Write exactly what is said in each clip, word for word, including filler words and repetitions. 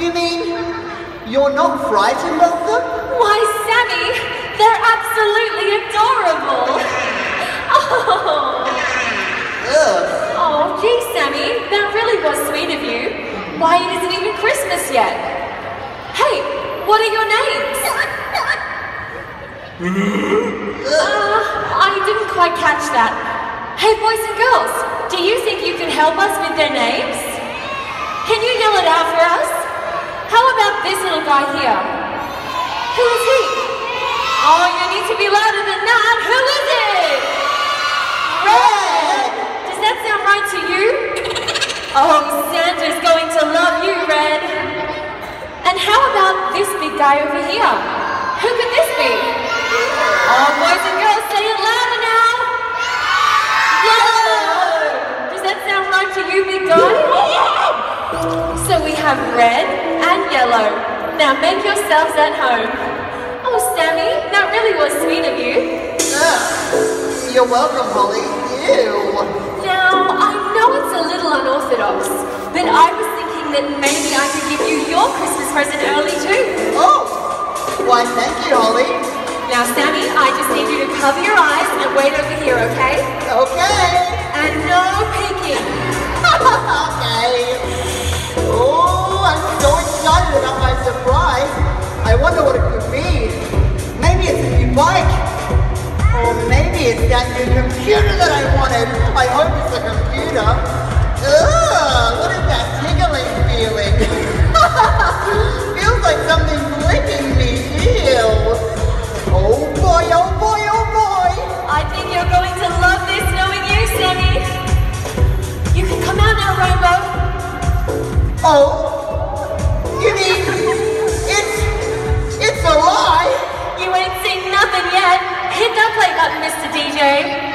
You mean you're not frightened of them? Why, Sammy, they're absolutely adorable. Oh. Ugh. Oh, gee, Sammy, that really was sweet of you. Why, it isn't even Christmas yet. Hey, what are your names? uh, I didn't quite catch that. Hey, boys and girls, do you think you can help us with their names? Can you yell it out for us? How about this little guy here? Who is he? Oh, you need to be louder than that. Who is it? Red! Does that sound right to you? Oh, Santa's going to love you, Red. And how about this big guy over here? Who could this be? Oh, boys and girls, say it louder now. Yellow! Does that sound right to you, big guy? So we have red and yellow. Now make yourselves at home. Oh, Sammy, that really was sweet of you. Uh, you're welcome, Holly. Ew. Now, I know it's a little unorthodox, but I was thinking that maybe I could give you your Christmas present early too. Oh, why thank you, Holly. Now, Sammy, I just need you to cover your eyes and wait over here, okay? Okay. And no peeking. Okay. Oh, I'm so excited about my surprise. I wonder what it could be. Maybe it's a new bike. Or maybe it's that new computer that I wanted. I hope it's a computer. Ugh, what is that tickling feeling? Feels like something's licking me. Ew. Oh boy, oh boy, oh boy. I think you're going to love this knowing you, Sammy. You can come out now, Rainbow. Oh, you mean it's, it's a lie? You ain't seen nothing yet. Hit that play button, Mister D J.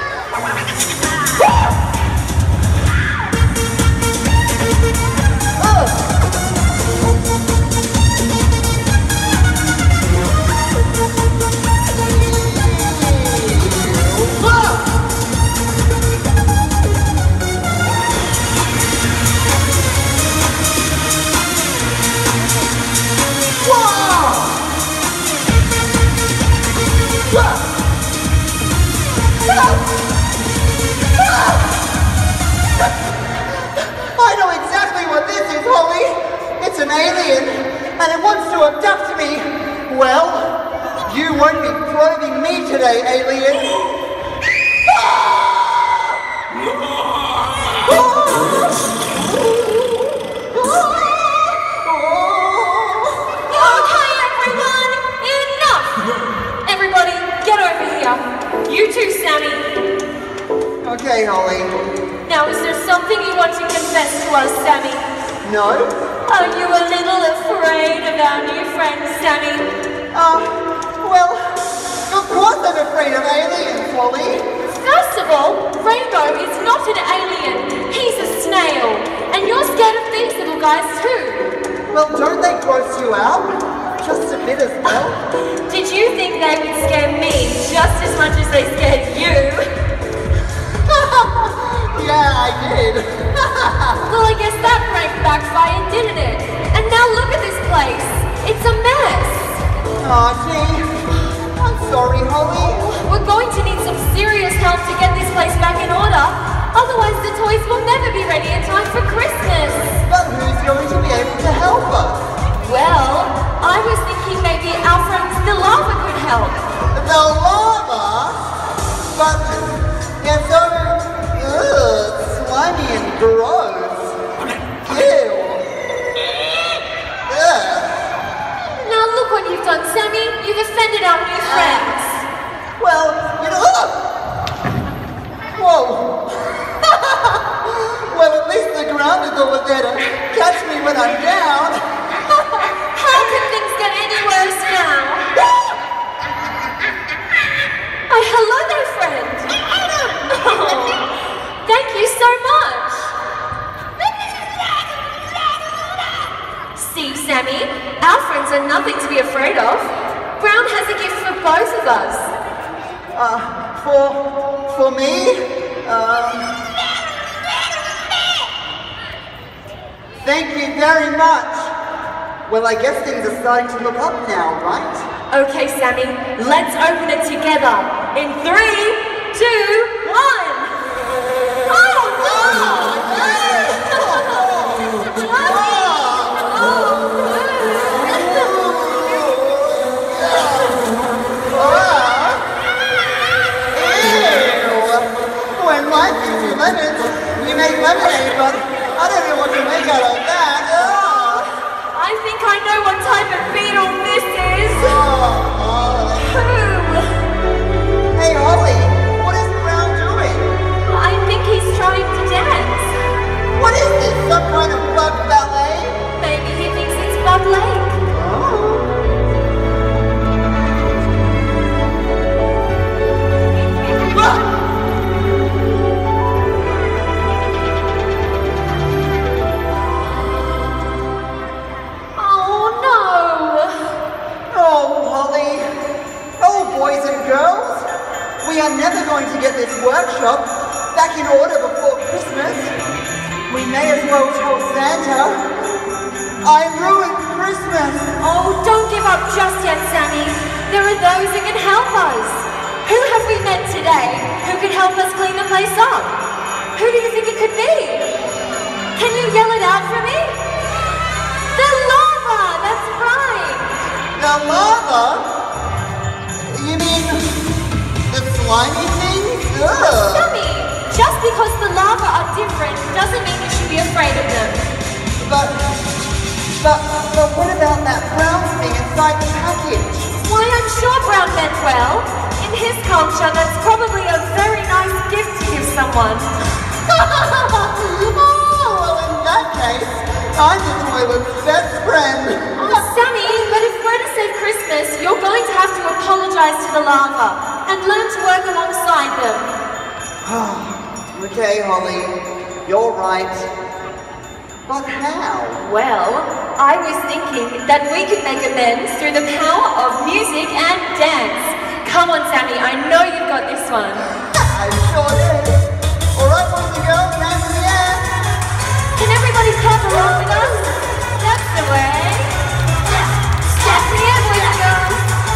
I know exactly what this is, Holly. It's an alien, and it wants to abduct me. Well, you won't be probing me today, alien. Okay, everyone, enough! Everybody, get over here. You too, Sammy. Okay, Holly. Now, is there something you want to confess to us, Sammy? No? Are you a little afraid of our new friend, Sammy? Uh, well, of course I'm afraid of aliens, Holly. First of all, Rainbow is not an alien. He's a snail. And you're scared of these little guys too. Well, don't they gross you out? Just a bit as well. Did you think they would scare me just as much as they scared you? Yeah, I did. Well, I guess that prank backfired, didn't it? And now look at this place. It's a mess. Aw, gee. I'm sorry, Holly. We're going to need some serious help to get this place back in order. Otherwise, the toys will never be ready in time for Christmas. But who's going to be able to help us? Well, I was thinking maybe our friends the Larva could help. The Larva? But they're so ugh, slimy and gross. Ew. Ugh. Now look what you've done, Sammy. You've offended our new friends. Well, you know, ugh. Whoa. Well, at least the ground is over there to catch me when I'm down. How could things get any worse now? Oh, hello there, friend. Oh, thank you so much. See, Sammy, our friends are nothing to be afraid of. Brown has a gift for both of us. Uh, for, for me? Um... Thank you very much. Well, I guess things are starting to look up now, right? Okay, Sammy, let's open it together. In three, two, one. Oh, When life gives you lemons, you make lemonade, but I don't know what to make out of that. Ugh. I think I know what type of beetle this is. Oh. Who? Hey, Holly, what is Brown doing? I think he's trying to dance. What is this, some kind of bug ballet? Maybe he thinks it's Bug Lake. Oh. We are never going to get this workshop back in order before Christmas. We may as well tell Santa, I ruined Christmas. Oh, don't give up just yet, Sammy. There are those who can help us. Who have we met today who can help us clean the place up? Who do you think it could be? Can you yell it out for me? The lava, that's right. The lava? You mean the slimy things? Ugh. Sammy, just because the lava are different doesn't mean you should be afraid of them. But, but, but what about that brown thing inside the package? Why, I'm sure Brown meant well. In his culture, that's probably a very nice gift to give someone. Oh, well, in that case, I'm the toilet's best friend. Oh, Sammy, but if we're to save Christmas, you're going to have to apologize to the lava and learn to work alongside them. Okay, Holly, you're right. But how? Well, I was thinking that we could make amends through the power of music and dance. Come on, Sammy, I know you've got this one. I sure did. All right, boys and girls, hands in the air. Can everybody clap along with us? That's the way. Step in the air, boys and girls.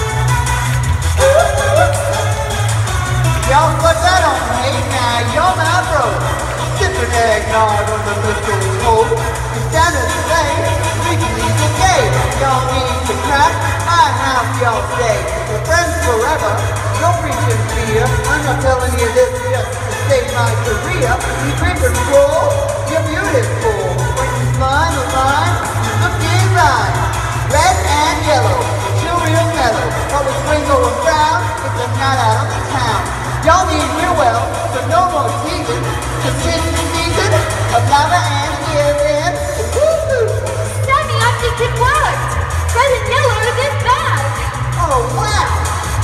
Y'all put that on me. Now, you're my bro. Sipping eggnog on the mistletoe. And Santa's sleigh, we can leave the gate. Y'all need to clap, I have y'all stay. We're friends forever, no preaching fear. I'm not telling you this just to save my career. We drink and roll, you're beautiful. When you slime a line, you look divine. Red and yellow, two real mellow. But with Ringo and Brown, it's a night out of the town. Y'all need real well, so no more teasing. Cause it's the season of lava and giving. Woo-hoo! Sammy, I think it worked. Red and yellow is back. Oh, wow!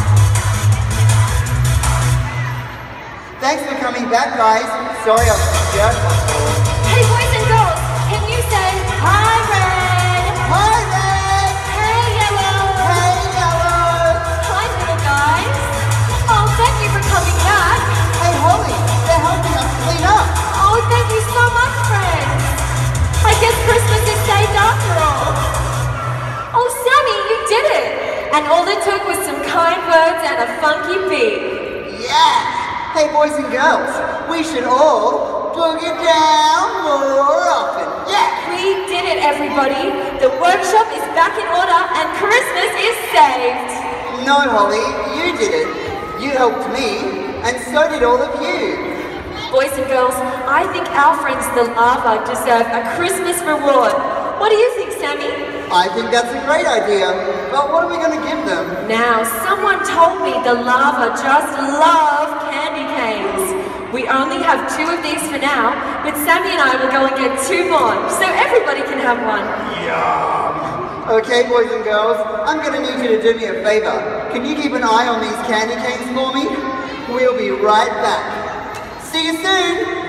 Thanks for coming back, guys. Sorry I was scared. Hey, boys and girls, can you say hi, Red? Hi, Red! Hey, Yellow. Hey, Yellow! Hi, little guys. Oh, thank you for coming back. Hey, Holly, they're helping us clean up. Oh, thank you so much, friends. I guess Christmas is saved after all. Oh, Sammy, you did it. And all it took was some kind words and a funky beat. Yeah! Hey, boys and girls, we should all boogie down more often. Yeah! We did it, everybody. The workshop is back in order and Christmas is saved. No, Holly, you did it. You helped me, and so did all of you. Boys and girls, I think our friends the lava deserve a Christmas reward. What do you think, Sammy? I think that's a great idea, but what are we going to give them? Now, someone told me the lava just love candy canes. We only have two of these for now, but Sammy and I will go and get two more, so everybody can have one. Yum! Okay, boys and girls, I'm going to need you to do me a favor. Can you keep an eye on these candy canes for me? We'll be right back. See you soon!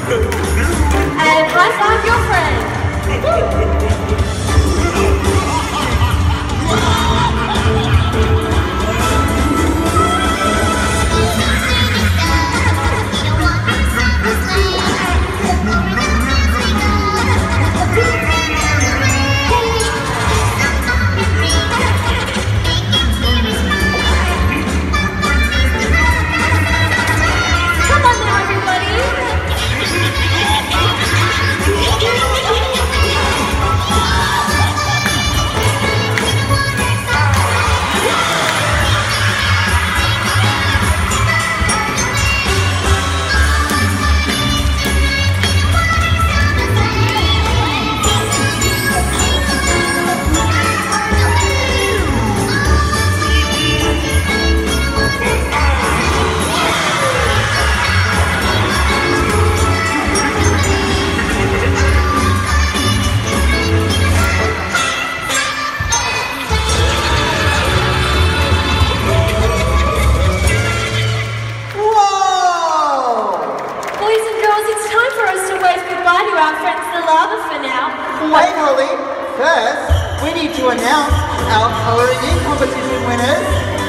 And high five your friend. Come on now, everybody. Our friends the Larva for now. Wait, Holly. First, we need to announce our colouring in competition winners.